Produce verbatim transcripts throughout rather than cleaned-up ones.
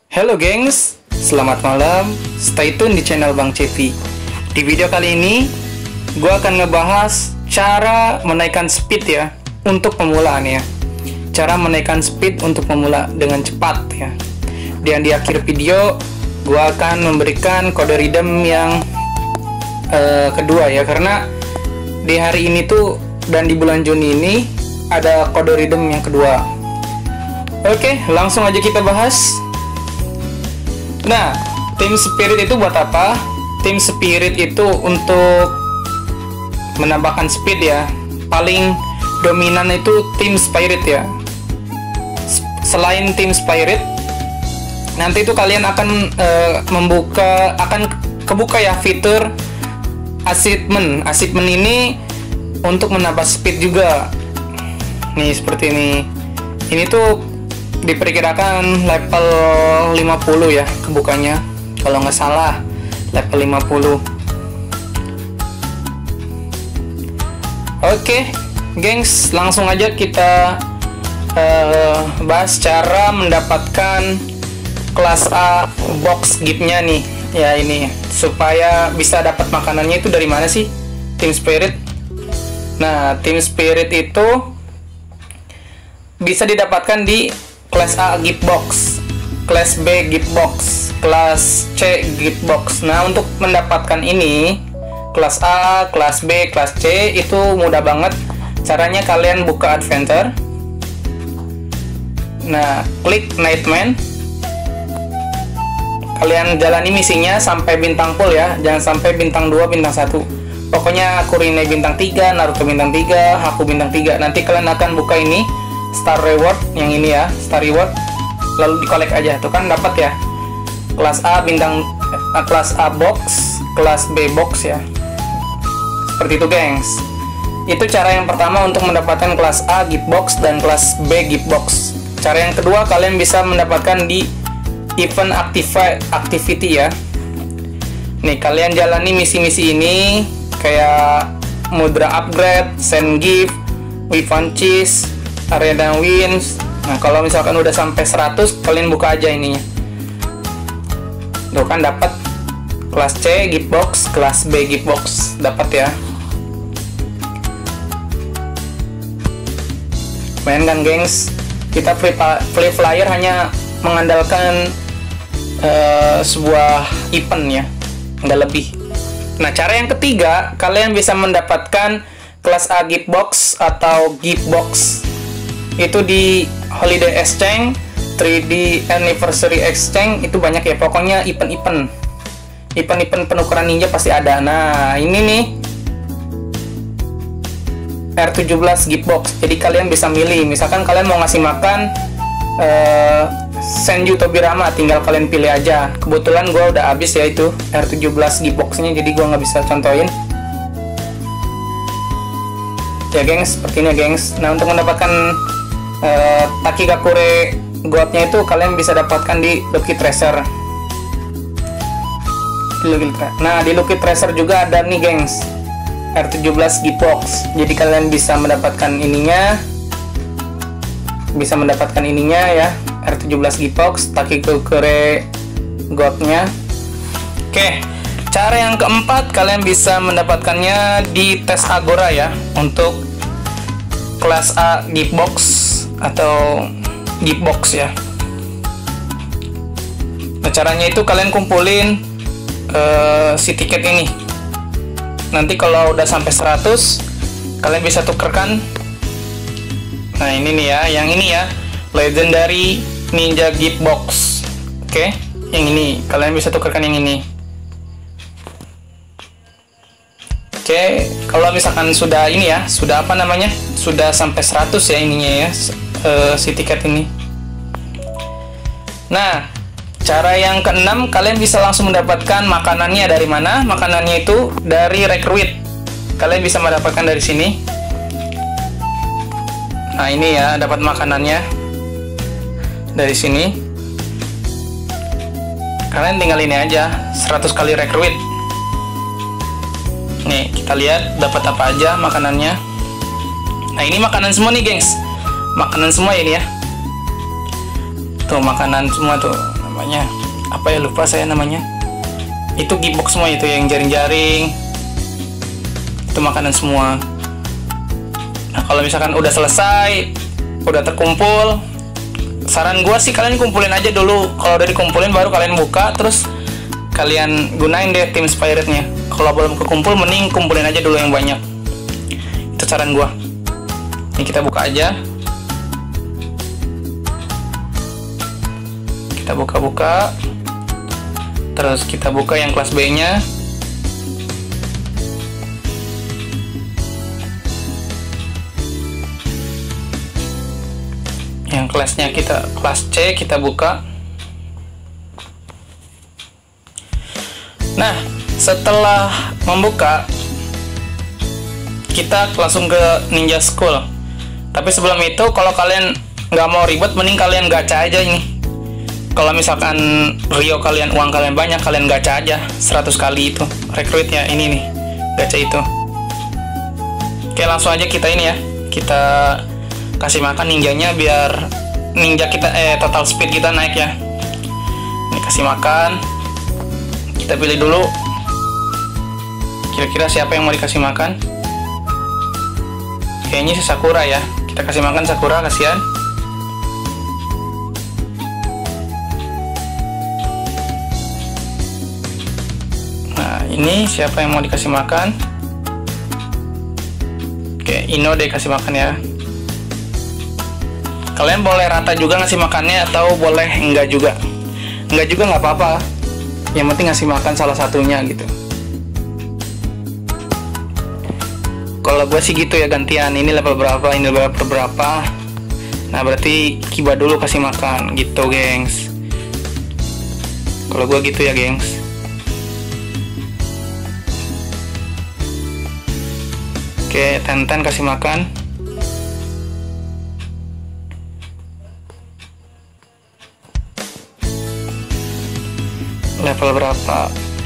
Halo gengs, selamat malam. Stay tune di channel Bang Cepi. Di video kali ini, gue akan ngebahas cara menaikkan speed ya untuk pemula nih ya. Cara menaikkan speed untuk pemula dengan cepat ya. Dan di akhir video, gue akan memberikan kode redeem yang uh, kedua ya, karena di hari ini tuh dan di bulan Juni ini ada kode redeem yang kedua. Oke, langsung aja kita bahas. Nah, Team Spirit itu buat apa? Team Spirit itu untuk menambahkan speed ya. Paling dominan itu Team Spirit ya. Selain Team Spirit, nanti itu kalian akan uh, membuka, akan kebuka ya fitur achievement. Achievement ini untuk menambah speed juga. Nih seperti ini. Ini tuh diperkirakan level lima puluh ya kebukanya, kalau nggak salah level lima puluh. Oke gengs, langsung aja kita uh, bahas cara mendapatkan kelas A box gift-nya nih ya. Ini supaya bisa dapat makanannya itu dari mana sih Team Spirit? Nah, Team Spirit itu bisa didapatkan di kelas A gift box, kelas B gift box, kelas C gift box. Nah, untuk mendapatkan ini, kelas A, kelas B, kelas C itu mudah banget. Caranya kalian buka adventure. Nah, klik Nightman. Kalian jalani misinya sampai bintang full ya, jangan sampai bintang dua, bintang satu. Pokoknya Kurine bintang tiga, Naruto bintang tiga, Haku bintang tiga. Nanti kalian akan buka ini Star Reward yang ini ya, Star Reward, lalu dikolek aja tuh kan dapat ya. Kelas A bintang eh, kelas A box, kelas B box ya. Seperti itu, gengs. Itu cara yang pertama untuk mendapatkan kelas A gift box dan kelas B gift box. Cara yang kedua, kalian bisa mendapatkan di event active activity ya. Nih, kalian jalani misi-misi ini kayak Mudra upgrade, send gift, Weapon cheese, Arena wins. Nah, kalau misalkan udah sampai seratus, kalian buka aja ininya. Tuh kan dapat kelas C gift box, kelas B gift box dapat ya. Main kan, gengs? Kita free, free flyer hanya mengandalkan uh, sebuah event ya, nggak lebih. Nah, cara yang ketiga, kalian bisa mendapatkan kelas A gift box atau gift box itu di Holiday Exchange, tiga D Anniversary Exchange, itu banyak ya. Pokoknya event-event event-event penukaran ninja pasti ada. Nah, ini nih R tujuh belas gift box. Jadi kalian bisa milih, misalkan kalian mau ngasih makan uh, Senju Tobirama, tinggal kalian pilih aja. Kebetulan gue udah habis ya itu R tujuh belas gift boxnya, jadi gue nggak bisa contohin ya, gengs. Seperti ini, gengs. Nah, untuk mendapatkan Uh, Takigakure goldnya itu kalian bisa dapatkan di Lucky Treasure. Nah, di Lucky Treasure juga ada nih, gengs, R tujuh belas gift box. Jadi kalian bisa mendapatkan ininya, bisa mendapatkan ininya ya, R tujuh belas gift box, Takigakure goldnya. Oke, cara yang keempat, kalian bisa mendapatkannya di tes Agora ya, untuk kelas A gift box atau gift box ya. Nah, caranya itu kalian kumpulin uh, si tiket ini. Nanti kalau udah sampai seratus, kalian bisa tukerkan. Nah, ini nih ya, yang ini ya, Legendary Ninja Gift Box. Oke, yang ini kalian bisa tukerkan yang ini. Oke, kalau misalkan sudah ini ya, sudah apa namanya, sudah sampai seratus ya ininya ya, uh, si tiket ini. Nah, cara yang keenam, kalian bisa langsung mendapatkan makanannya dari mana? Makanannya itu dari Recruit. Kalian bisa mendapatkan dari sini. Nah, ini ya, dapat makanannya dari sini. Kalian tinggal ini aja, seratus kali Recruit. Nih, kita lihat dapat apa aja makanannya. Nah, ini makanan semua nih, gengs. Makanan semua ini ya. Tuh, makanan semua tuh. namanya apa ya, lupa saya namanya. Itu gearbox semua, itu yang jaring-jaring, itu makanan semua. Nah kalau misalkan udah selesai, udah terkumpul, saran gua sih kalian kumpulin aja dulu. Kalau udah dikumpulin baru kalian buka, terus kalian gunain deh Team Spirit-nya. Kalau belum kekumpul, mending kumpulin aja dulu yang banyak. Itu saran gua. Ini kita buka aja. Kita buka-buka. Terus kita buka yang kelas B-nya. Yang kelasnya kita kelas C kita buka. Nah, setelah membuka, kita langsung ke Ninja School. Tapi sebelum itu, kalau kalian nggak mau ribet, mending kalian gacha aja ini. Kalau misalkan Rio kalian, uang kalian banyak, kalian gacha aja seratus kali itu rekrutnya. Ini nih, gacha itu. Oke, langsung aja kita ini ya. Kita kasih makan ninjanya biar ninja kita eh total speed kita naik ya. Ini kasih makan. Kita pilih dulu kira-kira siapa yang mau dikasih makan. Kayaknya si Sakura ya. Kita kasih makan Sakura, kasihan. Nah, ini siapa yang mau dikasih makan? Oke, Ino deh kasih makan ya. Kalian boleh rata juga ngasih makannya atau boleh enggak juga. Enggak juga nggak apa-apa. Yang penting ngasih makan salah satunya gitu. Kalau gue sih gitu ya, gantian. Ini level berapa, ini level berapa. Nah berarti Kiba dulu kasih makan gitu, gengs. Kalau gue gitu ya, gengs. Oke, Tenten kasih makan. Level berapa?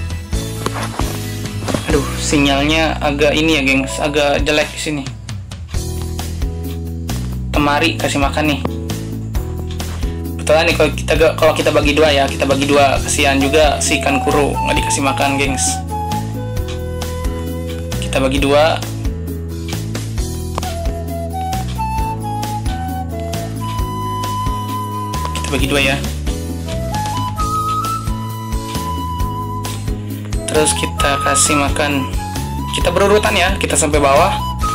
Aduh, sinyalnya agak ini ya, gengs, agak jelek di sini. Temari kasih makan nih. Betulan nih kalau kita kalau kita bagi dua ya, kita bagi dua, kasihan juga si Kankuro nggak dikasih makan, gengs. Kita bagi dua. Kita bagi dua ya. Terus kita kasih makan, kita berurutan ya, kita sampai bawah.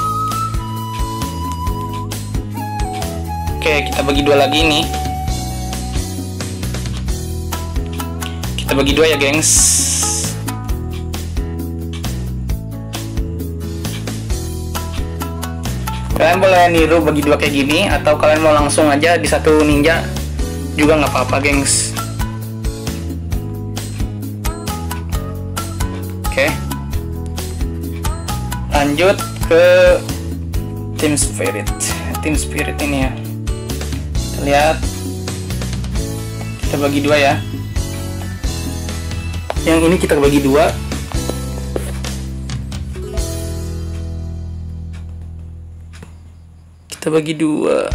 Oke, kita bagi dua lagi nih. Kita bagi dua ya, gengs. Kalian boleh niru bagi dua kayak gini, atau kalian mau langsung aja di satu ninja juga nggak apa-apa, gengs. Oke, lanjut ke Team Spirit. Team Spirit ini ya, kita lihat, kita bagi dua ya. Yang ini kita bagi dua. Kita bagi dua.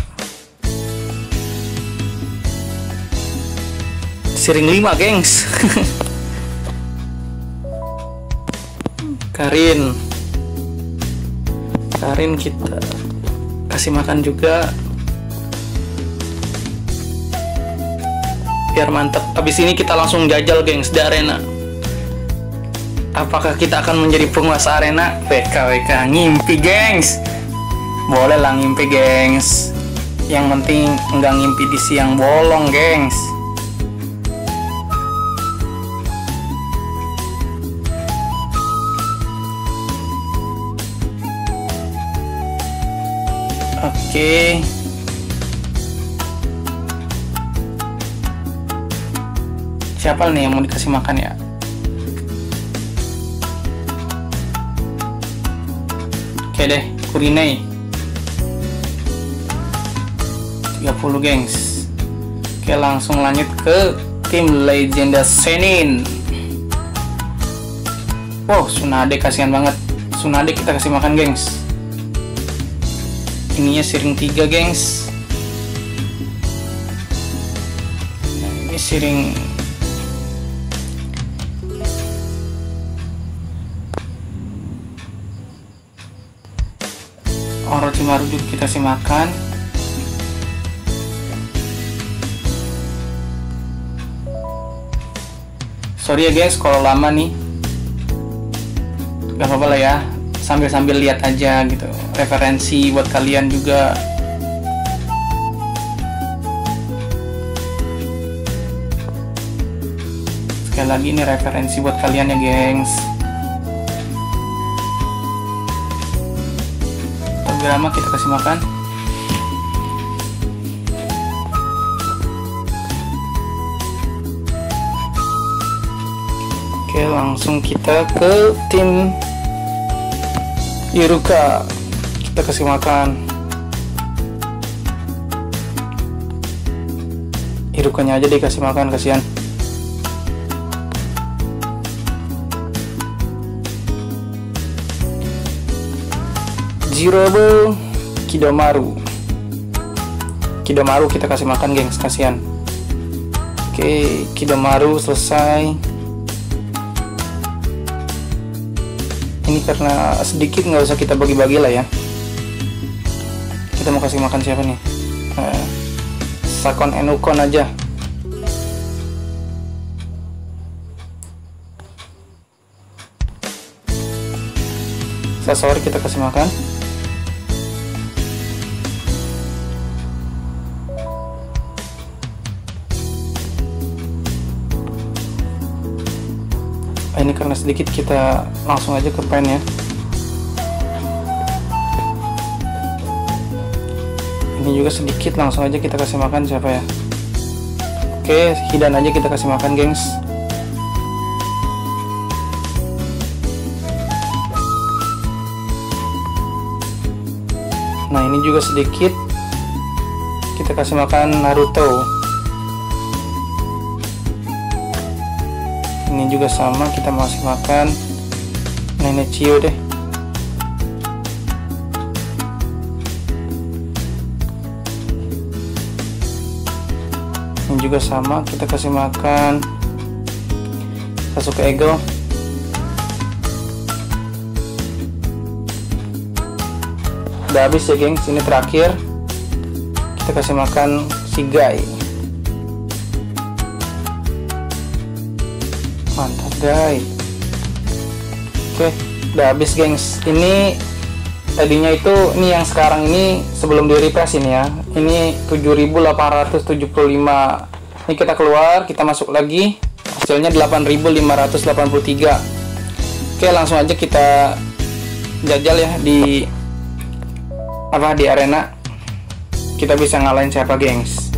Siring lima, gengs. Karin, Karin kita kasih makan juga biar mantep. Abis ini kita langsung jajal, gengs, di arena. Apakah kita akan menjadi penguasa arena? W K W K ngimpi, gengs. Boleh lah ngimpi, gengs. Yang penting enggak ngimpi di siang bolong, gengs. Oke, siapa nih yang mau dikasih makan ya? Oke deh, Kurinei tiga puluh, gengs. Oke, langsung lanjut ke tim Legenda Senin. Wow, Tsunade kasihan banget. Tsunade kita kasih makan, gengs. Ininya siring tiga, gengs. Nah, ini siring Orochimaru juga kita kasih makan. Sorry ya guys kalau lama nih, gak apa-apa lah ya, sambil-sambil lihat aja gitu, referensi buat kalian juga. Sekali lagi ini referensi buat kalian ya gengs. Togama kita kasih makan. Oke, langsung kita ke tim Iruka, kita kasih makan. Irukanya aja dikasih makan, kasihan. Jirobe Kidomaru. Kidomaru kita kasih makan gengs, kasihan. Oke, Kidomaru selesai. Ini karena sedikit, nggak usah kita bagi-bagi lah ya. Kita mau kasih makan siapa nih? Uh, Sakon Enukon aja. Sasori kita kasih makan. Ini karena sedikit, kita langsung aja ke pen ya. Ini juga sedikit, langsung aja kita kasih makan siapa ya. Oke, Hidan aja kita kasih makan gengs. Nah ini juga sedikit, kita kasih makan Naruto. Ini juga sama, kita masih makan Nenek Chio deh. Ini juga sama, kita kasih makan Sasuke Ego. Udah habis ya gengs, ini terakhir. Kita kasih makan Shigai. Mantap guys. Oke, udah habis gengs. Ini tadinya itu, ini yang sekarang ini sebelum di refresh ini ya, ini tujuh ribu delapan ratus tujuh puluh lima. Ini kita keluar, kita masuk lagi, hasilnya delapan ribu lima ratus delapan puluh tiga. Oke, langsung aja kita jajal ya di apa di arena. Kita bisa ngalahin siapa gengs.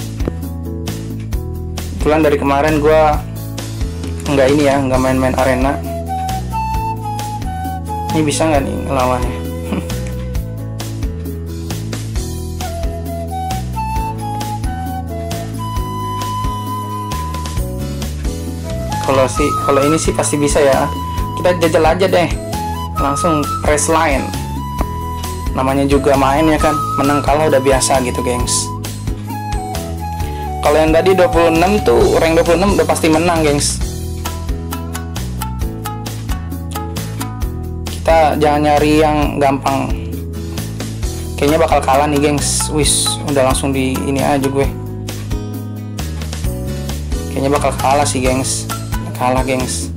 Kebetulan dari kemarin gua nggak ini ya, nggak main-main arena. Ini bisa nggak nih ngelawannya? Kalau sih, kalau ini sih pasti bisa ya. Kita jajal aja deh, langsung press line. Namanya juga main ya kan, menang kalah udah biasa gitu gengs. Kalau yang tadi dua puluh enam tuh, rank dua puluh enam udah pasti menang gengs. Kita jangan nyari yang gampang, kayaknya bakal kalah nih gengs. Wis, udah langsung di ini aja gue. Kayaknya bakal kalah sih gengs. Kalah gengs.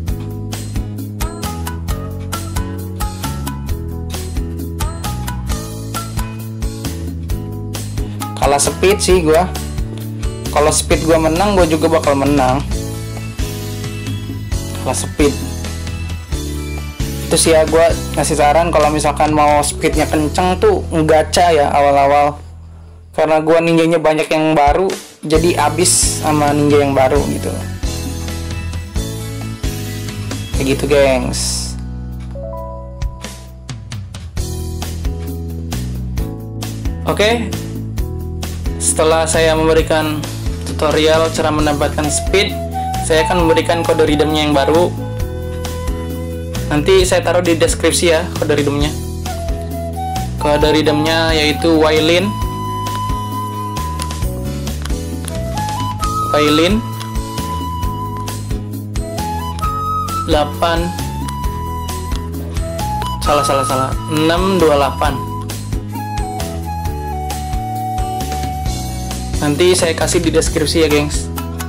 Kalah speed sih gue. Kalau speed gue menang, gue juga bakal menang. Kalah speed. Terus ya gue ngasih saran kalau misalkan mau speednya kenceng tuh ngegacha ya awal-awal, karena gue ninjanya banyak yang baru, jadi abis sama ninja yang baru gitu. Kayak gitu gengs. Oke, setelah saya memberikan tutorial cara mendapatkan speed, saya akan memberikan kode redeemnya yang baru. Nanti saya taruh di deskripsi ya kode redeemnya. Kode redeemnya yaitu Wailin Wailin delapan, salah salah salah enam dua delapan. Nanti saya kasih di deskripsi ya gengs.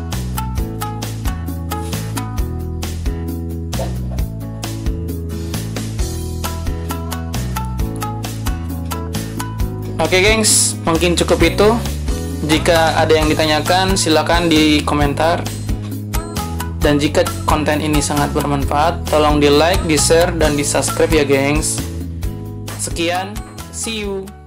Oke gengs, mungkin cukup itu. Jika ada yang ditanyakan silakan di komentar. Dan jika konten ini sangat bermanfaat, tolong di like, di share, dan di subscribe ya gengs. Sekian, see you.